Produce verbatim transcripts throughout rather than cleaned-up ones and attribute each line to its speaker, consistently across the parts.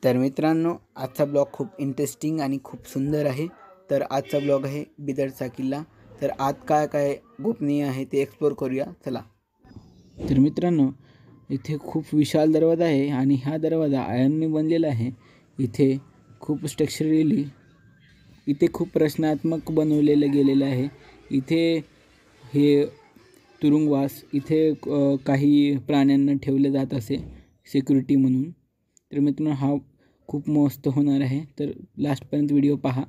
Speaker 1: तर मित्रांनो, आजचा ब्लॉग खूप इंटरेस्टिंग आणि खूप सुंदर आहे। तर आजचा ब्लॉग आहे बिदरचा किल्ला। तर आज काय काय गोपनीय आहे ते एक्सप्लोर करूया, चला। तर मित्रांनो, इथे खूप विशाल दरवाजा आहे आणि हा दरवाजा आयर्नने बनलेला आहे। इथे खूप स्ट्रक्चरली इथे खूप रचनात्मक बनवलेलं गेलेलं आहे। इथे हे तुरुंगवास इथे काही प्राण्यांना ठेवले जात असे सिक्युरिटी म्हणून। तर मित्रांनो, हा खूप मस्त होणार आहे, तर लास्टपर्यंत व्हिडिओ पहा।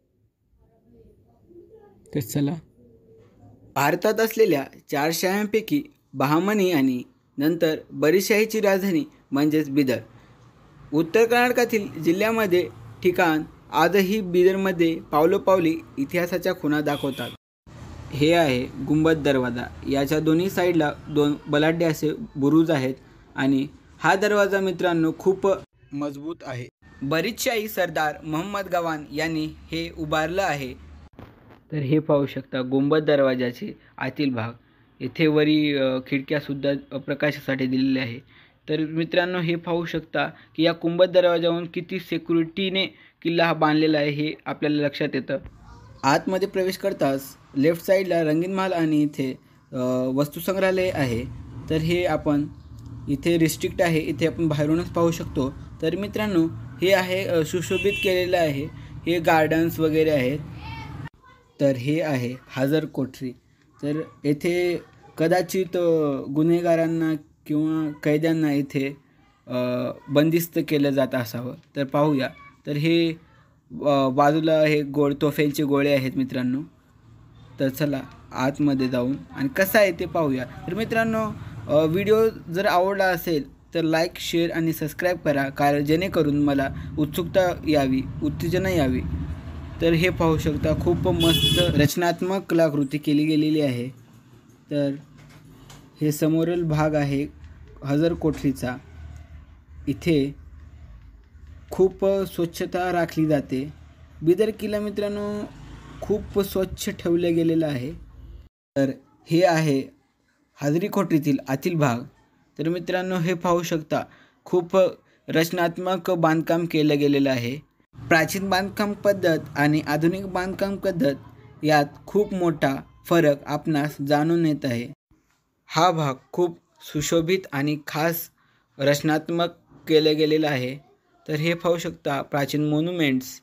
Speaker 1: तर चला। भारतात असलेल्या चार शाह्यांपैकी बहामनी आणि नंतर बरीशाहीची राजधानी म्हणजेच बिदर, उत्तर कर्नाटकातील जिल्ह्यामध्ये ठिकाण आजही बिदरमध्ये पावलोपावली इतिहासाच्या खुणा दाखवतात। हे आहे गुंबद दरवाजा। याच्या दोन्ही साईडला दोन बलाढ्य असे बुरुज आहेत आणि हा दरवाजा मित्रांनो खूप मजबूत आहे। बरीदशाही सरदार मोहम्मद गवान यांनी हे उभारलं आहे। तर हे पाहू शकता गुंबद दरवाजाचे आतील भाग। येथे वरी खिडक्या सुद्धा प्रकाशासाठी दिलेल्या आहे। तर मित्रांनो, हे पाहू शकता की या गुंबद दरवाजावरून किती सिक्युरिटीने किल्ला हा बांधलेला आहे हे आपल्याला लक्षात येतं। आतमध्ये प्रवेश करताच लेफ्ट साईडला रंगीन महाल आणि इथे वस्तुसंग्रहालय आहे। तर हे आपण इथे रिस्ट्रिक्ट आहे, इथे आपण बाहेरूनच पाहू शकतो। तर मित्रांनो, हे आहे सुशोभित केलेलं आहे, हे गार्डन्स वगैरे आहेत। तर हे आहे हजर कोठरी। तर येथे कदाचित गुन्हेगारांना किंवा कैद्यांना इथे बंदिस्त केलं जात असावं। तर पाहूया। तर हे बाजूला हे गोळ तोफेंचे गोळे आहेत मित्रांनो। तर चला आतमध्ये जाऊन आणि कसं आहे ते पाहूया। तर मित्रांनो, व्हिडिओ जर आवडला असेल तर लाईक, शेअर आणि सबस्क्राईब करा, कारण जेणेकरून मला उत्सुकता यावी, उत्तेजना यावी। तर हे पाहू शकता खूप मस्त रचनात्मक कलाकृती केली गेलेली आहे। तर हे समोरील भाग आहे हजर कोठरीचा। इथे खूप स्वच्छता राखली जाते। बिदर किल्ला मित्रांनो खूप स्वच्छ ठेवलं गेलेलं आहे। तर हे आहे हजरी कोठरीतील आतील भाग। तर मित्रांनो, हे पाहू शकता खूप रचनात्मक बांधकाम केलं गेलेलं आहे। प्राचीन बांधकाम पद्धत आणि आधुनिक बांधकाम पद्धत यात खूप मोठा फरक आपणास जाणून येत आहे। हा भाग खूप सुशोभित आणि खास रचनात्मक केलं गेलेलं आहे। तर हे पाहू शकता प्राचीन मॉन्युमेंट्स।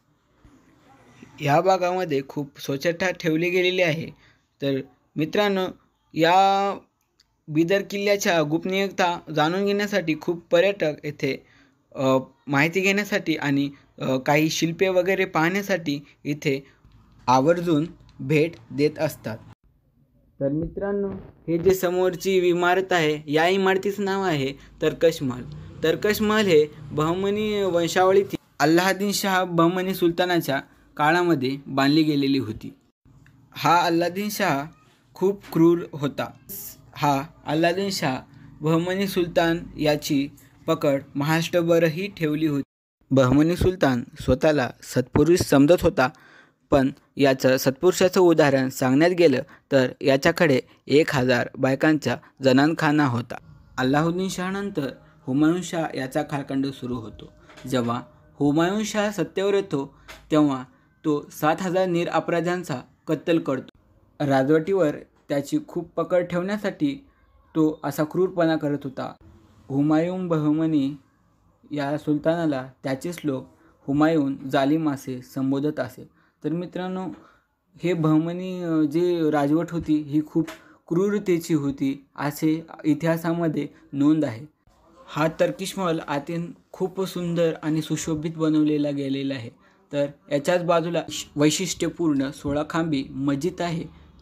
Speaker 1: ह्या भागामध्ये खूप स्वच्छता ठेवली गेलेली आहे। तर मित्रांनो, या बिदर किल्ल्याच्या गोपनीयता जाणून घेण्यासाठी खूप पर्यटक येथे माहिती घेण्यासाठी आणि काही शिल्पे वगैरे पाहण्यासाठी इथे आवर्जून भेट देत असतात। तर मित्रांनो, हे जे समोरची इमारत आहे, या इमारतीचं नाव आहे तरकश महल। तरकश महल हे बहमनी वंशावळीतील अल्लाउद्दीन शाह बहमनी सुलतानाच्या काळामध्ये बांधली गेलेली होती। हा अल्लाउद्दीन शाह खूप क्रूर होता। हा अल्लाउद्दीन शाह बहमनी सुलतान याची पकड महाराष्ट्रभरही ठेवली होती। बहमनी सुलतान स्वतःला सत्पुरुष समजत होता, पण याचं सत्पुरुषाचं उदाहरण सांगण्यात गेलं तर याच्याकडे एक हजार बायकांचा जनानखाना होता। अल्लाउद्दीन शाहनंतर हुमायून शाह याचा कालखंड सुरू होतो। जेव्हा हुमायून शाह सत्तेवर येतो तेव्हा तो सात हजार निरपराध्यांचा कत्तल करतो। राजवटीवर त्याची खूप पकड ठेवण्यासाठी तो असा क्रूरपणा करत होता। हुमायून बहमनी या सुलतानाला त्याचेच लोक हुमायून जालिम असे संबोधत असे। तर मित्रांनो, हे बहमनी जी राजवट होती ही खूप क्रूरतेची होती असे इतिहासामध्ये नोंद आहे। हा तरकिश महल आतून खूप सुंदर आणि सुशोभित बनवलेला गेलेला आहे। तर याच्याच बाजूला वैशिष्ट्यपूर्ण सोळा खांबी मस्जिद आहे।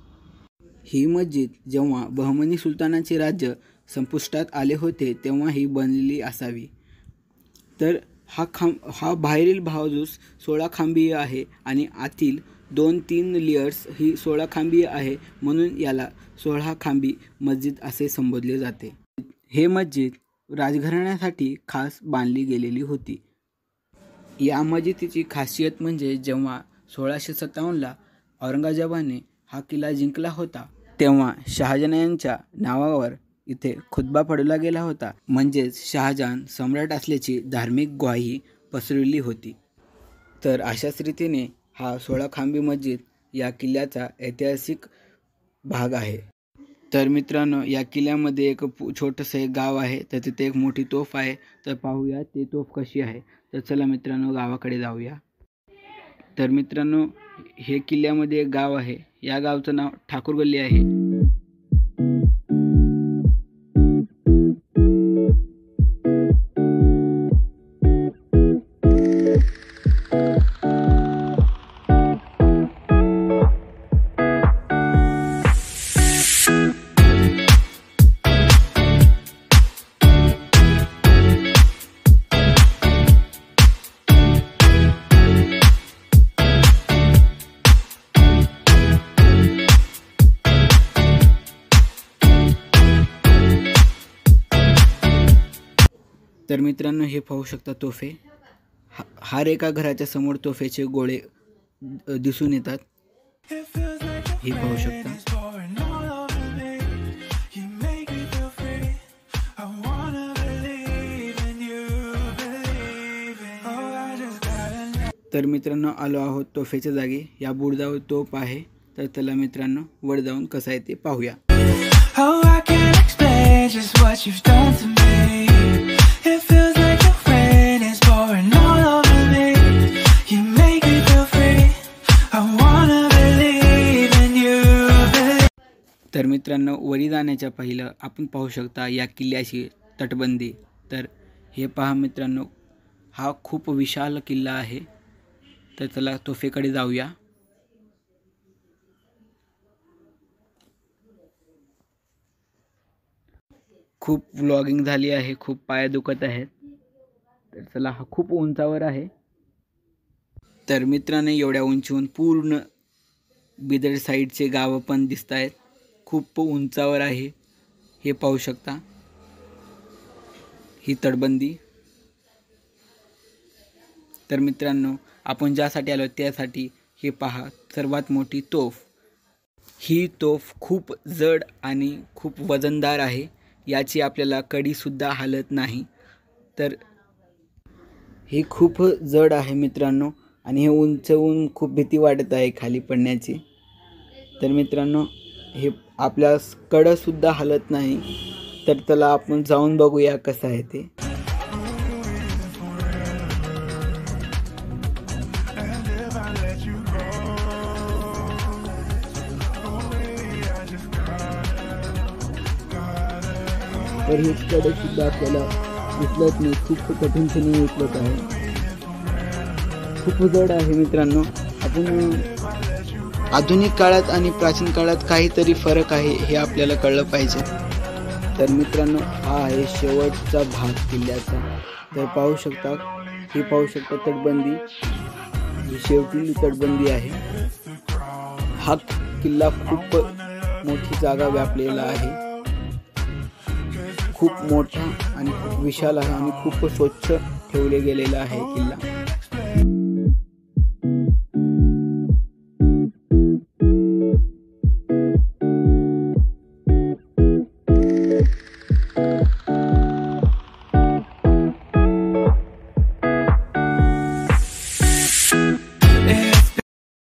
Speaker 1: ही मस्जिद जेव्हा बहमनी सुलतानाचे राज्य संपुष्टात आले होते तेव्हा ही बनलेली असावी। तर हा खांब हा बाहेरील बाजूस सोळा खांबीय आहे आणि आतील दोन तीन लेयर्स ही सोळा खांबीय आहे, म्हणून याला सोळा खांबी मस्जिद असे संबोधले जाते। हे मस्जिद राजघराण्यासाठी खास बांधली गेलेली होती। या मस्जिदीची खासियत म्हणजे जेव्हा सोळाशे सत्तावन्नला औरंगजेबाने हा किल्ला जिंकला होता तेव्हा शहाजहान यांच्या नावावर इथे खुतबा पढवला गेला होता, म्हणजेच शहाजहान सम्राट असल्याची धार्मिक ग्वाही पसरवली होती. तर अशाच रीतीने हा सोळा खांबी मस्जिद या किल्ल्याचा ऐतिहासिक भाग आहे. तर मित्रांनो, या किल्ल्यामध्ये एक छोटंसं एक गाव आहे. तर तिथे एक मोठी तोफ आहे. तर पाहूया ते तोफ कशी आहे. तर चला मित्रांनो, गावाकडे जाऊया. तर मित्रांनो, हे किल्ल्यामध्ये एक गाव आहे. या गावचं नाव ठाकूर गल्ली आहे. तर मित्रांनो, हे पाहू शकता तोफे. हर एका घराच्या समोर तोफेचे गोळे दिसून येतात. हे पाहू शकता. तर मित्रांनो, आलो आहोत तोफेच्या जागी. या बुरुजावर तोफ आहे. तर चला मित्रांनो, वर जाऊन कसं आहे ते पाहूया. It feels like your rain is pouring all over me. You make me feel free. I wanna believe in you. तर मित्रांनो, वरी जाण्याच्या पहिलं आपण पाहू शकता या किल्ल्याची तटबंदी. तर हे पहा मित्रांनो, हा खूप विशाल किल्ला आहे. तर चला तोफेकडे जाऊया. खूप व्लॉगिंग झाली आहे. खूप पाय दुखत आहेत. तर चला, हा खूप उंचावर आहे. तर मित्रांनो, एवढ्या उंचीहून पूर्ण बिदर साईडचे गावं पण दिसत आहेत. खूप उंचावर आहे. हे पाहू शकता ही तटबंदी. तर मित्रांनो, आपण ज्यासाठी आलो त्यासाठी हे पहा, सर्वात मोठी तोफ. ही तोफ खूप जड आणि खूप वजनदार आहे. याची आपल्याला कडीसुद्धा हालत नाही. तर हे खूप जड आहे मित्रांनो, आणि हे उंचवून खूप भीती वाटत आहे खाली पडण्याची. तर मित्रांनो, हे आपल्या कडंसुद्धा हालत नाही. तर चला आपण जाऊन बघूया कसं आहे ते. तर हे कडेसुद्धा आपल्याला उचलत नाही. खूप कठीणपणे उचलत आहे. खूप जड आहे मित्रांनो. आपण आधुनिक काळात आणि प्राचीन काळात काहीतरी फरक आहे हे आपल्याला कळलं पाहिजे. तर मित्रांनो, हा आहे शेवटचा भाग किल्ल्याचा. तर पाहू शकता, ही पाहू शकता तटबंदी. ही शेवटची तटबंदी आहे. हा किल्ला खूप मोठी जागा व्यापलेला आहे. खूप मोठा आणि खूप विशाल आहे आणि खूप स्वच्छ ठेवले गेलेला आहे किल्ला.